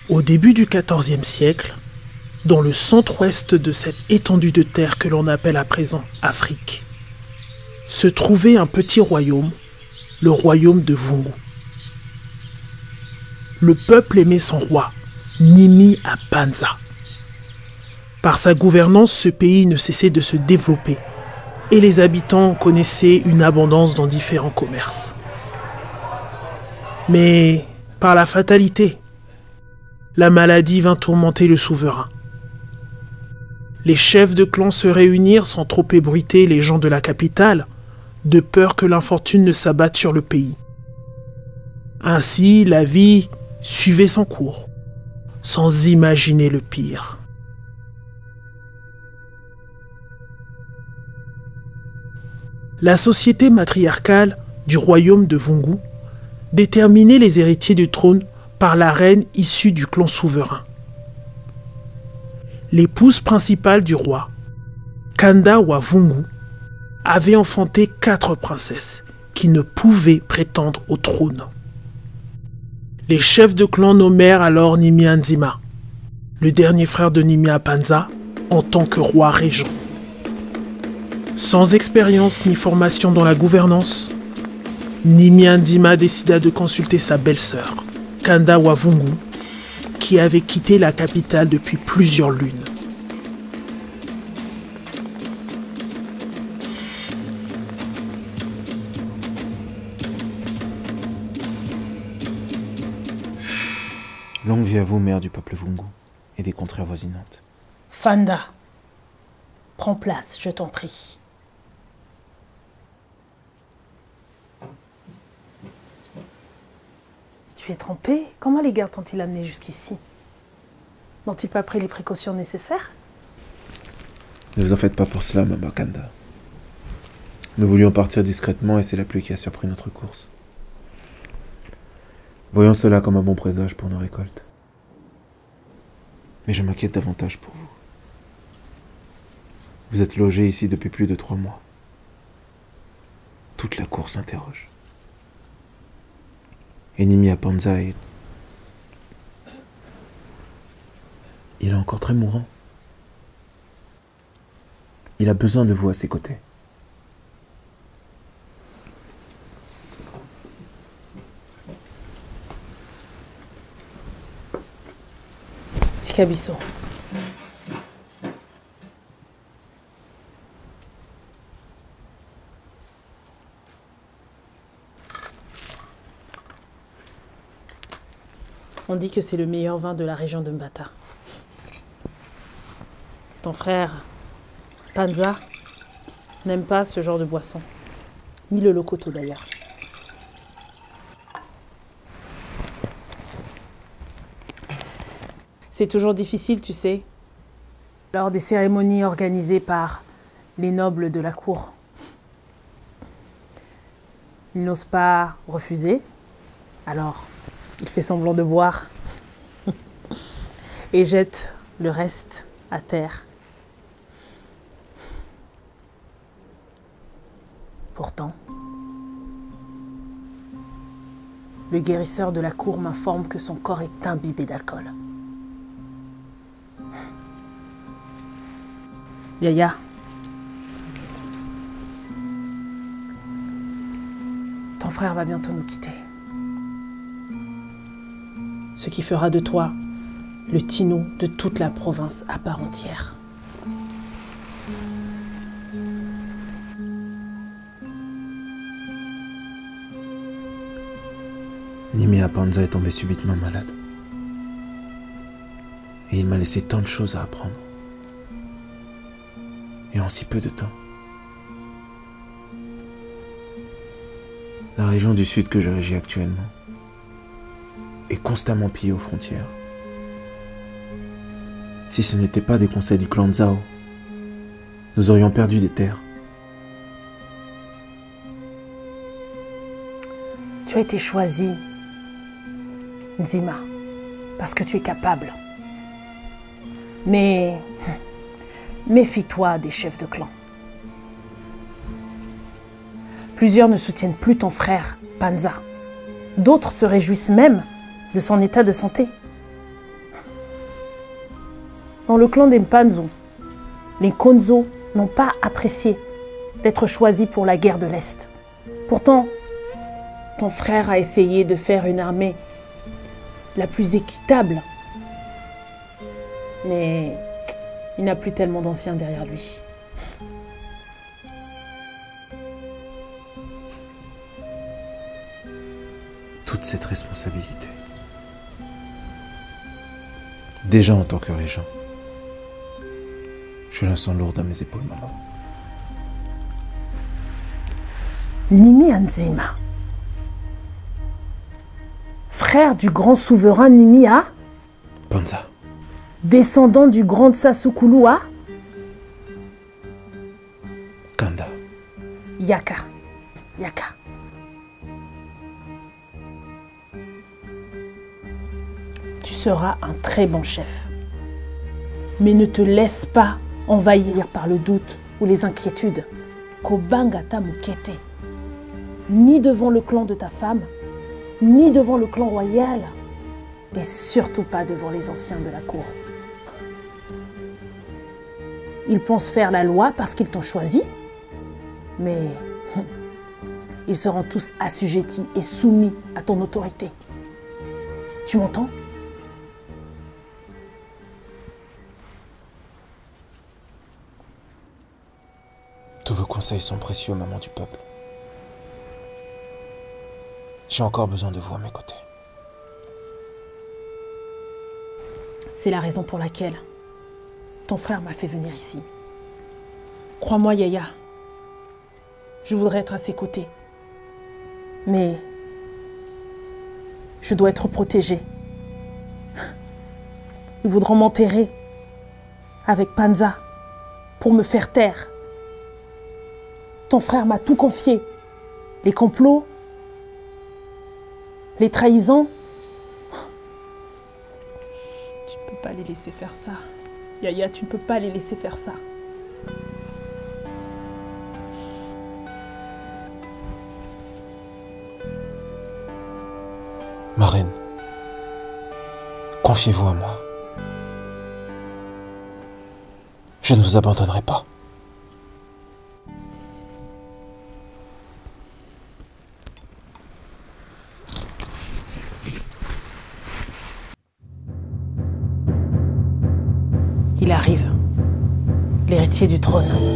Au début du XIVe siècle, dans le centre-ouest de cette étendue de terre que l'on appelle à présent Afrique, se trouvait un petit royaume, le royaume de Vungu. Le peuple aimait son roi, Nimi Apanza. Par sa gouvernance, ce pays ne cessait de se développer et les habitants connaissaient une abondance dans différents commerces. Mais par la fatalité, la maladie vint tourmenter le souverain. Les chefs de clan se réunirent sans trop ébruiter les gens de la capitale, de peur que l'infortune ne s'abatte sur le pays. Ainsi, la vie suivait son cours, sans imaginer le pire. La société matriarcale du royaume de Vungu déterminait les héritiers du trône par la reine issue du clan souverain. L'épouse principale du roi, Kanda wa Vungu, avait enfanté 4 princesses qui ne pouvaient prétendre au trône. Les chefs de clan nommèrent alors Nimi Nzima, le dernier frère de Nimi Apanza, en tant que roi régent. Sans expérience ni formation dans la gouvernance, Nimi Nzima décida de consulter sa belle-sœur, Kanda wa Vungu, qui avait quitté la capitale depuis plusieurs lunes. Longue vie à vous, mère du peuple Vungu et des contrées avoisinantes. Fanda, prends place, je t'en prie. Tu es trempé? Comment les gardes t'ont-ils amené jusqu'ici? N'ont-ils pas pris les précautions nécessaires? Ne vous en faites pas pour cela, Maman Kanda. Nous voulions partir discrètement et c'est la pluie qui a surpris notre course. Voyons cela comme un bon présage pour nos récoltes. Mais je m'inquiète davantage pour vous. Vous êtes logé ici depuis plus de 3 mois. Toute la cour s'interroge. Et Nimi Apanza, il est encore très mourant. Il a besoin de vous à ses côtés. Tikabiso. On dit que c'est le meilleur vin de la région de Mbata. Ton frère, Panza, n'aime pas ce genre de boisson. Ni le lokoto d'ailleurs. C'est toujours difficile, tu sais, lors des cérémonies organisées par les nobles de la cour. Il n'ose pas refuser, alors il fait semblant de boire et jette le reste à terre. Pourtant, le guérisseur de la cour m'informe que son corps est imbibé d'alcool. Yaya, ton frère va bientôt nous quitter. Ce qui fera de toi le Tino de toute la province à part entière. Nimi Apanza est tombé subitement malade. Et il m'a laissé tant de choses à apprendre. Et en si peu de temps. La région du sud que je régis actuellement est constamment pillée aux frontières. Si ce n'était pas des conseils du clan Zhao, nous aurions perdu des terres. Tu as été choisi, Nzima, parce que tu es capable. Mais méfie-toi des chefs de clan. Plusieurs ne soutiennent plus ton frère, Panza. D'autres se réjouissent même de son état de santé. Dans le clan des Mpanzo, les Konzo n'ont pas apprécié d'être choisis pour la guerre de l'Est. Pourtant, ton frère a essayé de faire une armée la plus équitable. Mais il n'a plus tellement d'anciens derrière lui. Toute cette responsabilité. Déjà en tant que régent, je la sens lourde à mes épaules, maman. Nimi Anzima, frère du grand souverain Nimia, Panza, descendant du grand Sasukulua, Kanda, Yaka. Tu seras un très bon chef. Mais ne te laisse pas envahir par le doute ou les inquiétudes. Kobangata Mukete. Ni devant le clan de ta femme, ni devant le clan royal, et surtout pas devant les anciens de la cour. Ils pensent faire la loi parce qu'ils t'ont choisi, mais ils seront tous assujettis et soumis à ton autorité. Tu m'entends ? tous vos conseils sont précieux, maman du peuple. J'ai encore besoin de vous à mes côtés. C'est la raison pour laquelle ton frère m'a fait venir ici. Crois-moi, Yaya, je voudrais être à ses côtés. Mais je dois être protégée. Ils voudront m'enterrer avec Panza pour me faire taire. Ton frère m'a tout confié. Les complots, les trahisons. Tu ne peux pas les laisser faire ça. Yaya, tu ne peux pas les laisser faire ça. Ma reine, confiez-vous à moi. Je ne vous abandonnerai pas. Il arrive, l'héritier du trône.